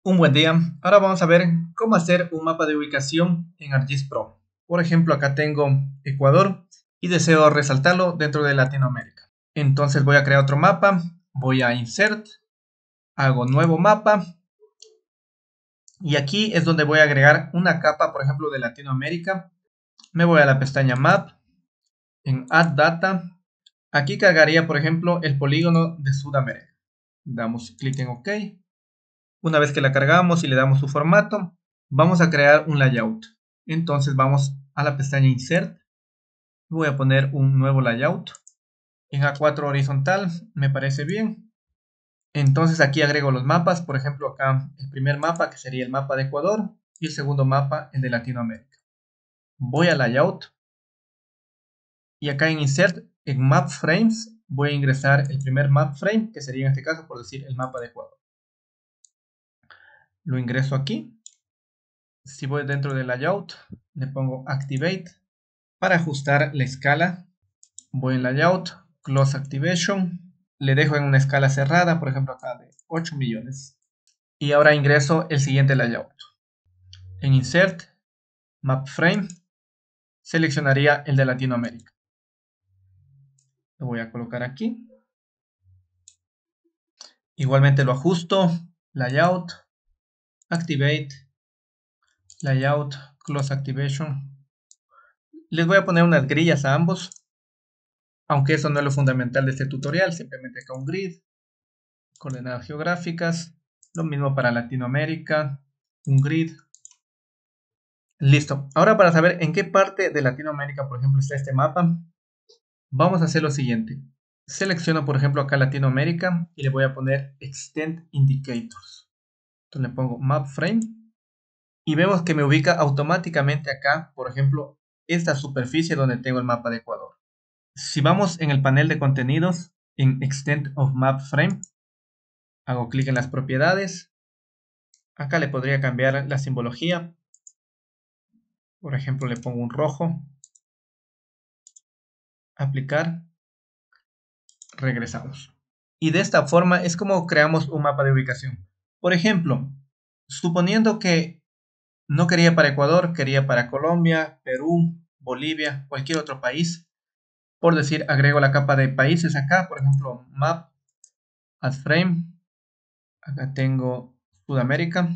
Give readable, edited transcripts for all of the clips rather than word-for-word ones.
Un buen día. Ahora vamos a ver cómo hacer un mapa de ubicación en ArcGIS Pro. Por ejemplo, acá tengo Ecuador y deseo resaltarlo dentro de Latinoamérica. Entonces voy a crear otro mapa, voy a Insert, hago nuevo mapa y aquí es donde voy a agregar una capa, por ejemplo, de Latinoamérica. Me voy a la pestaña Map, en Add Data. Aquí cargaría, por ejemplo, el polígono de Sudamérica. Damos clic en OK. Una vez que la cargamos y le damos su formato, vamos a crear un layout. Entonces vamos a la pestaña Insert. Voy a poner un nuevo layout. En A4 horizontal me parece bien. Entonces aquí agrego los mapas. Por ejemplo, acá el primer mapa, que sería el mapa de Ecuador, y el segundo mapa, el de Latinoamérica. Voy a Layout. Y acá en Insert, en Map Frames, voy a ingresar el primer map frame, que sería en este caso, por decir, el mapa de Ecuador. Lo ingreso aquí. Si voy dentro de Layout, le pongo Activate. Para ajustar la escala, voy en Layout, Close Activation. Le dejo en una escala cerrada, por ejemplo acá de 8 millones. Y ahora ingreso el siguiente Layout. En Insert, Map Frame, seleccionaría el de Latinoamérica. Lo voy a colocar aquí. Igualmente lo ajusto, Layout, Activate, Layout, Close Activation. Les voy a poner unas grillas a ambos, aunque eso no es lo fundamental de este tutorial, simplemente acá un grid, coordenadas geográficas, lo mismo para Latinoamérica, un grid. Listo. Ahora para saber en qué parte de Latinoamérica, por ejemplo, está este mapa, vamos a hacer lo siguiente. Selecciono, por ejemplo, acá Latinoamérica y le voy a poner Extend Indicators. Entonces le pongo Map Frame y vemos que me ubica automáticamente acá, por ejemplo, esta superficie donde tengo el mapa de Ecuador. Si vamos en el panel de contenidos, en Extend of Map Frame, hago clic en las propiedades. Acá le podría cambiar la simbología. Por ejemplo, le pongo un rojo. Aplicar. Regresamos. Y de esta forma es como creamos un mapa de ubicación. Por ejemplo, suponiendo que no quería para Ecuador, quería para Colombia, Perú, Bolivia, cualquier otro país. Por decir, agrego la capa de países acá, por ejemplo, Map, Add Frame. Acá tengo Sudamérica.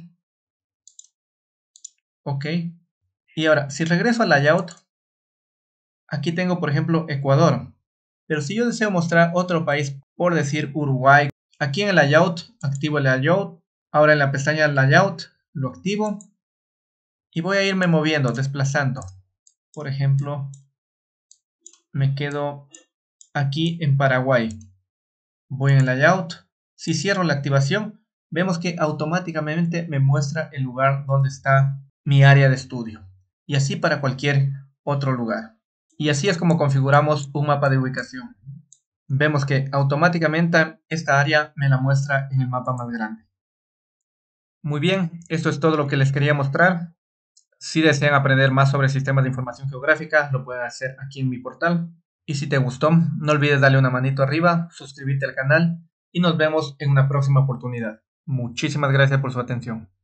Ok. Y ahora, si regreso al layout, aquí tengo, por ejemplo, Ecuador. Pero si yo deseo mostrar otro país, por decir Uruguay, aquí en el layout, activo el layout. Ahora en la pestaña layout, lo activo. Y voy a irme moviendo, desplazando. Por ejemplo, me quedo aquí en Paraguay. Voy en layout. Si cierro la activación, vemos que automáticamente me muestra el lugar donde está mi área de estudio. Y así para cualquier otro lugar. Y así es como configuramos un mapa de ubicación. Vemos que automáticamente esta área me la muestra en el mapa más grande. Muy bien, esto es todo lo que les quería mostrar. Si desean aprender más sobre sistemas de información geográfica, lo pueden hacer aquí en mi portal. Y si te gustó, no olvides darle una manito arriba, suscribirte al canal y nos vemos en una próxima oportunidad. Muchísimas gracias por su atención.